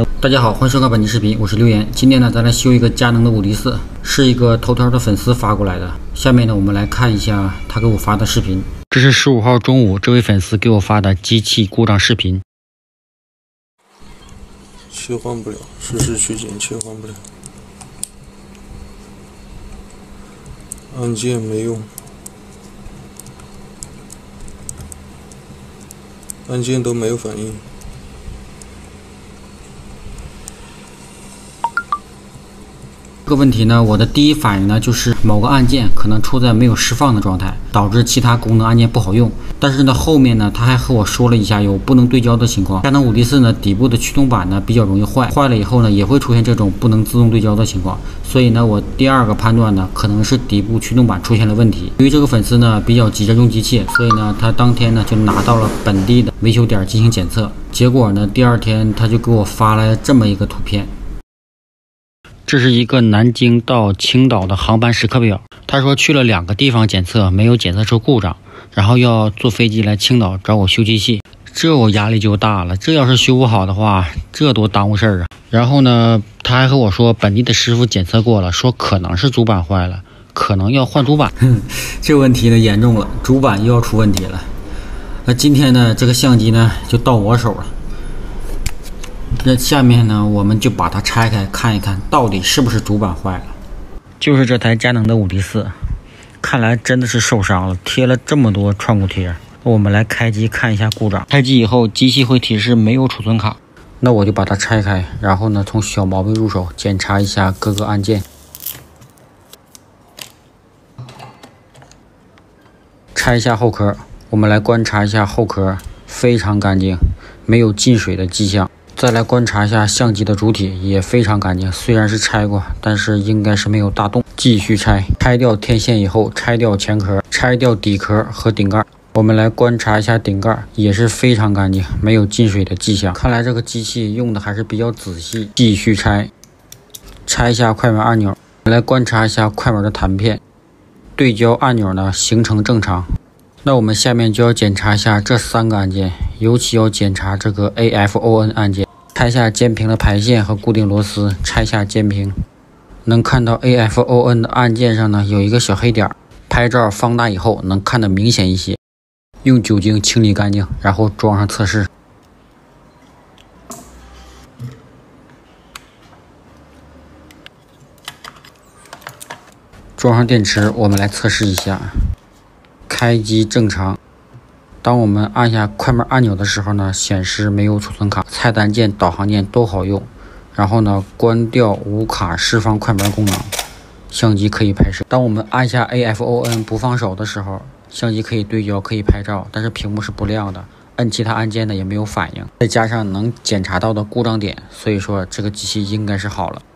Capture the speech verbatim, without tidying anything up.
的。大家好，欢迎收看本期视频，我是刘岩。今天呢，咱来修一个佳能的五 D 四，是一个头条的粉丝发过来的。下面呢，我们来看一下他给我发的视频。这是十五号中午，这位粉丝给我发的机器故障视频。 切换不了，实时取景切换不了，按键没用，按键都没有反应。 这个问题呢，我的第一反应呢就是某个按键可能处在没有释放的状态，导致其他功能按键不好用。但是呢，后面呢他还和我说了一下有不能对焦的情况。佳能五 D 四呢底部的驱动板呢比较容易坏，坏了以后呢也会出现这种不能自动对焦的情况。所以呢，我第二个判断呢可能是底部驱动板出现了问题。由于这个粉丝呢比较急着用机器，所以呢他当天呢就拿到了本地的维修点进行检测。结果呢第二天他就给我发来这么一个图片。这是一个南京到青岛的航班时刻表，他说去了两个地方检测，没有检测出故障，然后要坐飞机来青岛找我修机器，这我压力就大了，这要是修不好的话，这多耽误事儿啊。然后呢，他还和我说本地的师傅检测过了，说可能是主板坏了，可能要换主板。这问题呢严重了，主板又要出问题了。那今天呢，这个相机呢就到我手了。那下面呢，我们就把它拆开看一看，到底是不是主板坏了。就是这台佳能的五 D 四，看来真的是受伤了，贴了这么多创口贴。我们来开机看一下故障。开机以后，机器会提示没有储存卡。那我就把它拆开，然后呢，从小毛病入手，检查一下各个按键。拆一下后壳，我们来观察一下后壳，非常干净，没有进水的迹象。再来观察一下相机的主体，也非常干净，虽然是拆过，但是应该是没有大洞。继续拆，拆掉天线以后，拆掉前壳，拆掉底壳和顶盖。我们来观察一下顶盖，也是非常干净，没有进水的迹象。看来这个机器用的还是比较仔细。继续拆，拆一下快门按钮，来观察一下快门的弹片，对焦按钮呢行程正常。那我们下面就要检查一下这三个按键，尤其要检查这个 A F O N 按键。拆下监屏的排线和固定螺丝，拆下监屏，能看到 A F O N 的按键上呢有一个小黑点，拍照放大以后能看得明显一些。用酒精清理干净，然后装上测试。装上电池，我们来测试一下。开机正常。当我们按下快门按钮的时候呢，显示没有储存卡，菜单键、导航键都好用。然后呢，关掉无卡释放快门功能，相机可以拍摄。当我们按下 A F O N 不放手的时候，相机可以对焦，可以拍照，但是屏幕是不亮的。按其他按键呢也没有反应，再加上能检查到的故障点，所以说这个机器应该是好了。